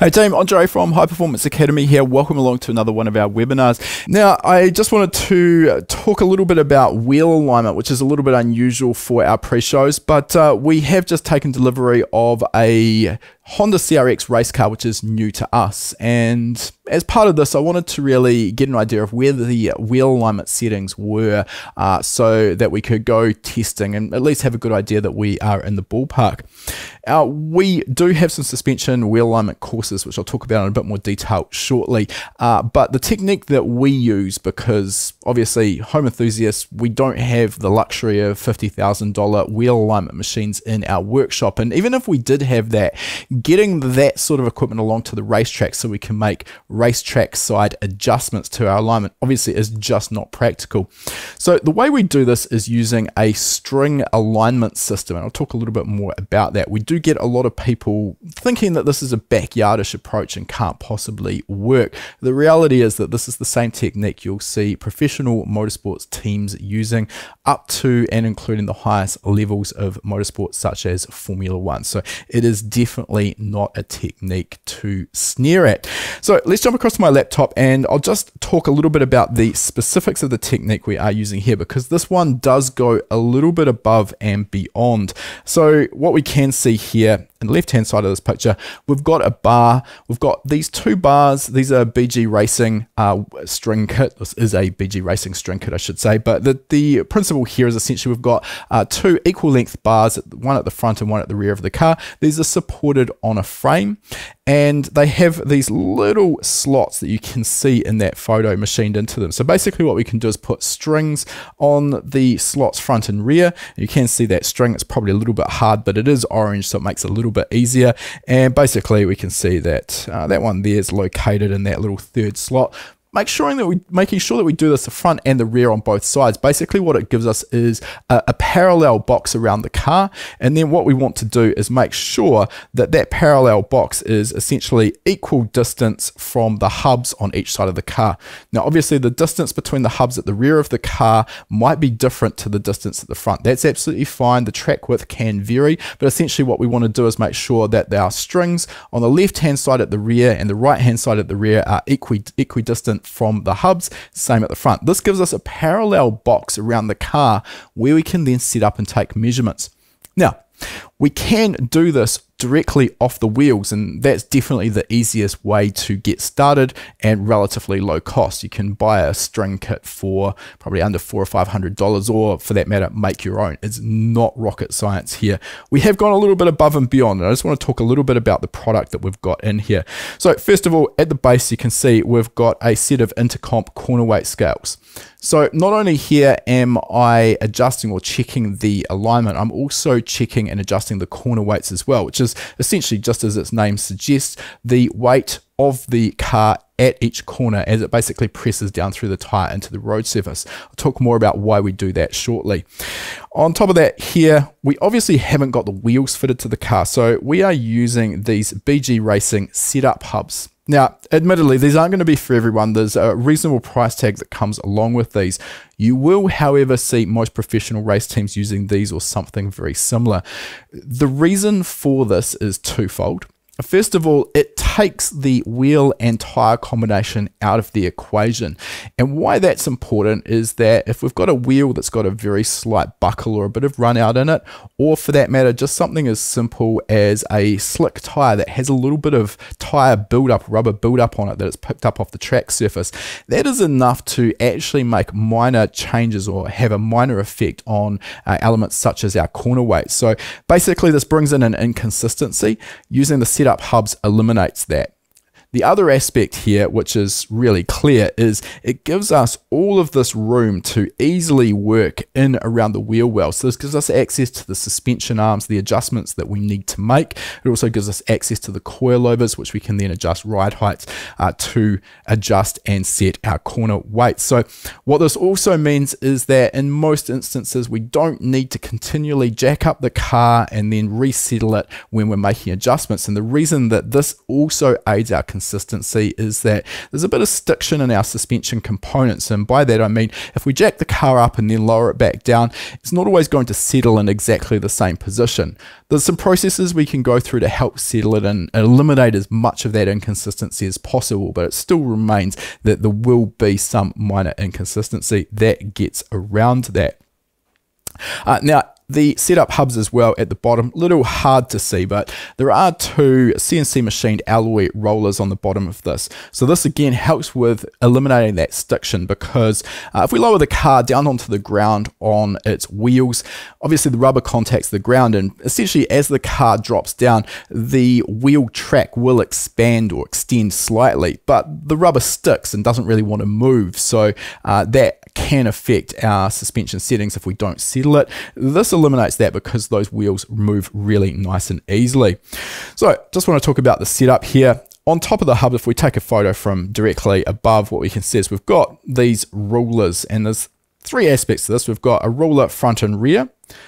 Hey team, Andre from High Performance Academy here. Welcome along to another one of our webinars. Now, I just wanted to talk a little bit about wheel alignment, which is a little bit unusual for our pre-shows, but we have just taken delivery of a Honda CRX race car, which is new to us. And as part of this, I wanted to really get an idea of where the wheel alignment settings were so that we could go testing and at least have a good idea that we are in the ballpark. We do have some suspension wheel alignment courses, which I'll talk about in a bit more detail shortly. But the technique that we use, because obviously home enthusiasts, we don't have the luxury of $50,000 wheel alignment machines in our workshop. And even if we did have that, getting that sort of equipment along to the racetrack so we can make racetrack side adjustments to our alignment obviously is just not practical. So the way we do this is using a string alignment system, and I'll talk a little bit more about that. We do get a lot of people thinking that this is a backyardish approach and can't possibly work. The reality is that this is the same technique you'll see professional motorsports teams using up to and including the highest levels of motorsports such as Formula One. So it is definitely not a technique to sneer at. So let's jump across to my laptop and I'll just talk a little bit about the specifics of the technique we are using here, because this one does go a little bit above and beyond. So what we can see here in the left hand side of this picture, we've got a bar. We've got these two bars. These are BG Racing string kit. This is a BG Racing string kit, I should say, but the principle here is essentially we've got two equal length bars, one at the front and one at the rear of the car. These are supported on a frame, and they have these little slots that you can see in that photo machined into them. So basically what we can do is put strings on the slots front and rear. You can see that string, it's probably a little bit hard, but it is orange, so it makes it a little bit easier. And basically we can see that that one there is located in that little third slot. Making sure that we do this the front and the rear on both sides. Basically what it gives us is a parallel box around the car, and then what we want to do is make sure that that parallel box is essentially equal distance from the hubs on each side of the car. Now obviously the distance between the hubs at the rear of the car might be different to the distance at the front. That's absolutely fine. The track width can vary, but essentially what we want to do is make sure that our strings on the left hand side at the rear and the right hand side at the rear are equidistant from the hubs, same at the front. This gives us a parallel box around the car where we can then set up and take measurements. Now, we can do this directly off the wheels, and that's definitely the easiest way to get started and relatively low cost. You can buy a string kit for probably under $400 or $500, or for that matter, make your own. It's not rocket science here. We have gone a little bit above and beyond, and I just want to talk a little bit about the product that we've got in here. So first of all, at the base, you can see we've got a set of intercomp corner weight scales. So not only here am I adjusting or checking the alignment, I'm also checking and adjusting the corner weights as well, which is essentially, just as its name suggests, the weight of the car at each corner as it basically presses down through the tire into the road surface. I'll talk more about why we do that shortly. On top of that, here we obviously haven't got the wheels fitted to the car, so we are using these BG Racing setup hubs. Now, admittedly, these aren't going to be for everyone. There's a reasonable price tag that comes along with these. You will, however, see most professional race teams using these or something very similar. The reason for this is twofold. First of all, it takes the wheel and tire combination out of the equation. And why that's important is that if we've got a wheel that's got a very slight buckle or a bit of run out in it, or for that matter, just something as simple as a slick tire that has a little bit of tire buildup, rubber buildup on it that it's picked up off the track surface, that is enough to actually make minor changes or have a minor effect on elements such as our corner weight. So basically this brings in an inconsistency. Using the setup hubs eliminates that. The other aspect here, which is really clear, is it gives us all of this room to easily work in around the wheel well. So this gives us access to the suspension arms, the adjustments that we need to make. It also gives us access to the coilovers, which we can then adjust ride heights to adjust and set our corner weights. So what this also means is that in most instances, we don't need to continually jack up the car and then resettle it when we're making adjustments. And the reason that this also aids our inconsistency is that there's a bit of stiction in our suspension components, and by that I mean if we jack the car up and then lower it back down, it's not always going to settle in exactly the same position. There's some processes we can go through to help settle it and eliminate as much of that inconsistency as possible, but it still remains that there will be some minor inconsistency that gets around that. Now, the setup hubs as well at the bottom, a little hard to see, but there are two CNC machined alloy rollers on the bottom of this. So this again helps with eliminating that stiction, because if we lower the car down onto the ground on its wheels, obviously the rubber contacts the ground, and essentially as the car drops down, the wheel track will expand or extend slightly, but the rubber sticks and doesn't really want to move. So that can affect our suspension settings if we don't settle it. This eliminates that because those wheels move really nice and easily. So just want to talk about the setup here. On top of the hub, if we take a photo from directly above, what we can see is we've got these rulers, and there's three aspects to this. We've got a ruler front and rear.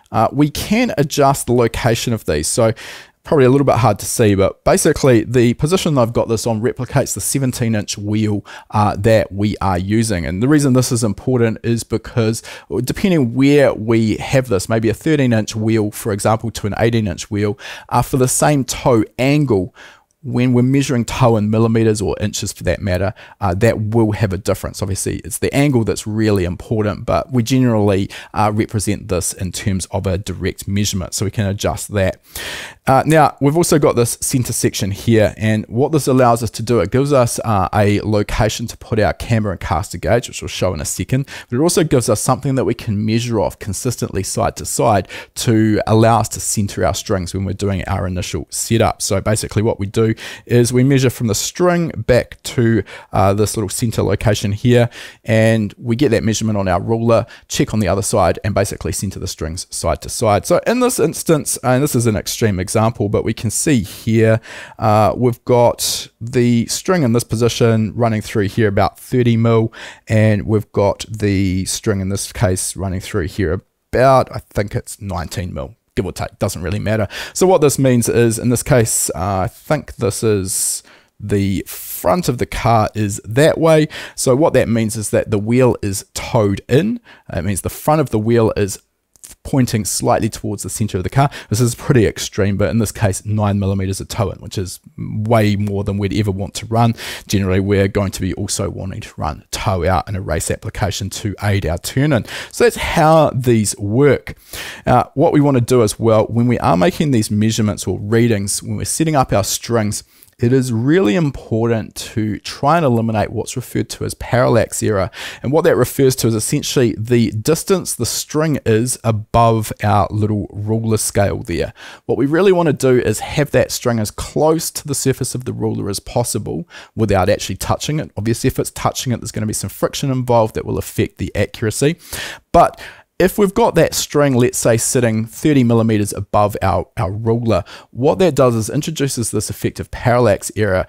We can adjust the location of these. So probably a little bit hard to see, but basically the position I've got this on replicates the 17-inch wheel that we are using. And the reason this is important is because depending where we have this, maybe a 13-inch wheel, for example, to an 18-inch wheel, for the same toe angle, when we're measuring toe in millimeters or inches for that matter, that will have a difference. Obviously, it's the angle that's really important, but we generally represent this in terms of a direct measurement, so we can adjust that. Now, we've also got this center section here, and what this allows us to do, it gives us a location to put our camber and caster gauge, which we'll show in a second, but it also gives us something that we can measure off consistently side to side to allow us to center our strings when we're doing our initial setup. So basically what we do is we measure from the string back to this little center location here, and we get that measurement on our ruler, check on the other side, and basically center the strings side to side. So in this instance, and this is an extreme example, but we can see here we've got the string in this position running through here about 30 mil, and we've got the string in this case running through here about, I think it's 19 mil. Give or take, doesn't really matter. So what this means is, in this case, I think this is the front of the car is that way. So what that means is that the wheel is towed in. It means the front of the wheel is pointing slightly towards the center of the car. This is pretty extreme, but in this case 9mm of tow in, which is way more than we'd ever want to run. Generally, we're going to be also wanting to run tow out in a race application to aid our turn in. So that's how these work. What we want to do as well, when we are making these measurements or readings, when we're setting up our strings, it is really important to try and eliminate what's referred to as parallax error. And what that refers to is essentially the distance the string is above our little ruler scale there. What we really want to do is have that string as close to the surface of the ruler as possible without actually touching it. Obviously, if it's touching it, there's going to be some friction involved that will affect the accuracy. But if we've got that string, let's say, sitting 30mm above our ruler, what that does is introduces this effect of parallax error,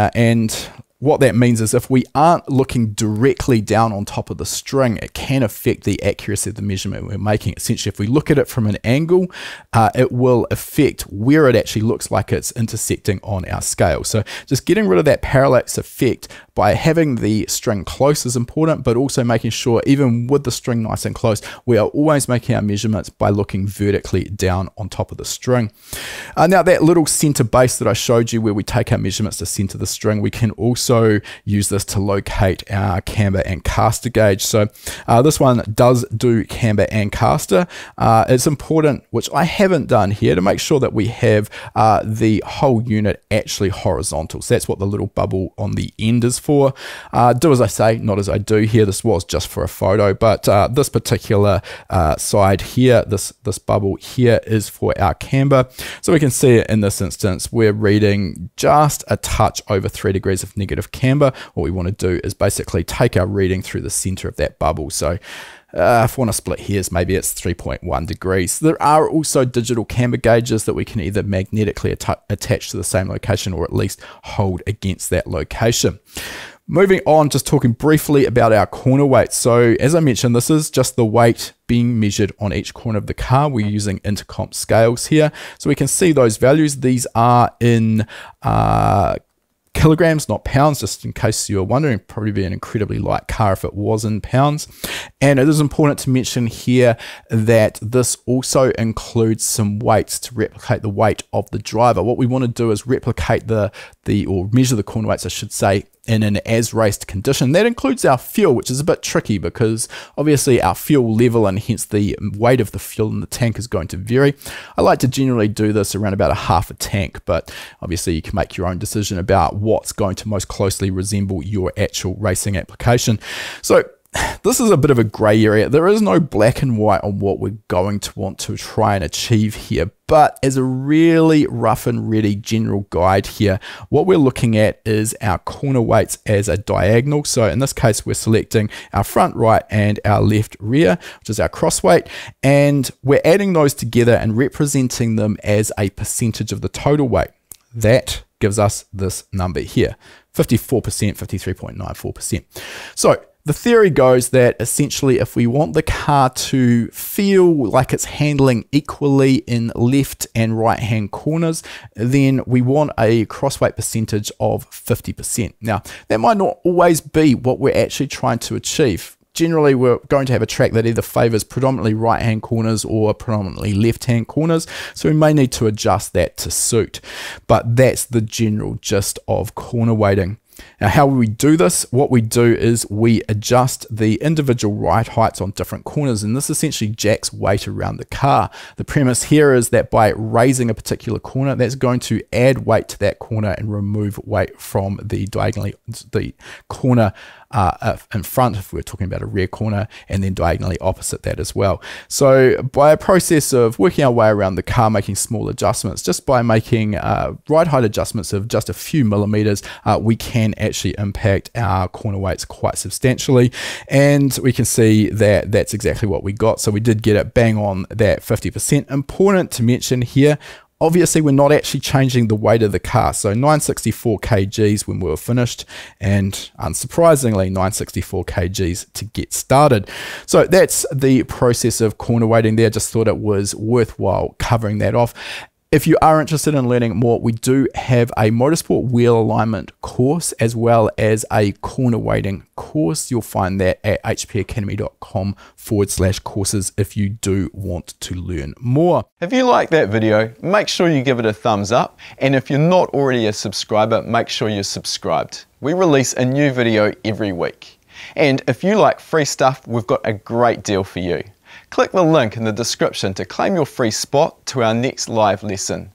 and what that means is if we aren't looking directly down on top of the string, it can affect the accuracy of the measurement we're making. Essentially, if we look at it from an angle, it will affect where it actually looks like it's intersecting on our scale. So just getting rid of that parallax effect by having the string close is important, but also making sure even with the string nice and close, we are always making our measurements by looking vertically down on top of the string. Now that little center base that I showed you where we take our measurements to center the string, we can also use this to locate our camber and caster gauge. So this one does do camber and caster. It's important, which I haven't done here, to make sure that we have the whole unit actually horizontal. So that's what the little bubble on the end is for. Do as I say, not as I do here. This was just for a photo, but this particular side here, this bubble here is for our camber. So we can see it in this instance, we're reading just a touch over 3 degrees of negative camber. What we want to do is basically take our reading through the center of that bubble. So if we want to split hairs, maybe it's 3.1 degrees. There are also digital camber gauges that we can either magnetically attach to the same location or at least hold against that location. Moving on, just talking briefly about our corner weight. So as I mentioned, this is just the weight being measured on each corner of the car. We're using intercomp scales here. So we can see those values. These are in kilograms, not pounds, just in case you're wondering. It'd probably be an incredibly light car if it was in pounds. And it is important to mention here that this also includes some weights to replicate the weight of the driver. What we want to do is replicate or measure the corner weights, I should say, in an as raced condition. That includes our fuel, which is a bit tricky because obviously our fuel level and hence the weight of the fuel in the tank is going to vary. I like to generally do this around about a half a tank, but obviously you can make your own decision about what's going to most closely resemble your actual racing application. So this is a bit of a grey area. There is no black and white on what we're going to want to try and achieve here, but as a really rough and ready general guide here, what we're looking at is our corner weights as a diagonal. So in this case, we're selecting our front right and our left rear, which is our cross weight, and we're adding those together and representing them as a percentage of the total weight. That gives us this number here, 54%, 53.94%. So the theory goes that essentially if we want the car to feel like it's handling equally in left and right hand corners, then we want a crossweight percentage of 50%. Now, that might not always be what we're actually trying to achieve. Generally, we're going to have a track that either favors predominantly right-hand corners or predominantly left-hand corners, so we may need to adjust that to suit. But that's the general gist of corner weighting. Now, how we do this? What we do is we adjust the individual ride heights on different corners, and this essentially jacks weight around the car. The premise here is that by raising a particular corner, that's going to add weight to that corner and remove weight from the corner in front, if we're talking about a rear corner, and then diagonally opposite that as well. So by a process of working our way around the car, making small adjustments, just by making ride height adjustments of just a few millimeters, we can actually impact our corner weights quite substantially, and we can see that that's exactly what we got. So we did get it bang on that 50%. Important to mention here, obviously we're not actually changing the weight of the car, so 964 kgs when we were finished, and unsurprisingly 964 kgs to get started. So that's the process of corner weighting there. Just thought it was worthwhile covering that off. If you are interested in learning more, we do have a motorsport wheel alignment course as well as a corner weighting course. You'll find that at hpacademy.com/courses if you do want to learn more. If you like that video, make sure you give it a thumbs up. And if you're not already a subscriber, make sure you're subscribed. We release a new video every week. And if you like free stuff, we've got a great deal for you. Click the link in the description to claim your free spot to our next live lesson.